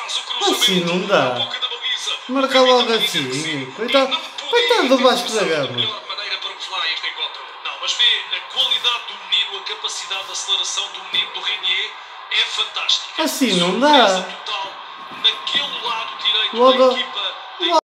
Assim não dá. Marca logo assim. Coitado do Vasco da Gama. Não, mas vê a qualidade do menino, a capacidade de aceleração do menino, do Renier, é fantástica. Assim não dá. Naquele lado direito da Logo. equipa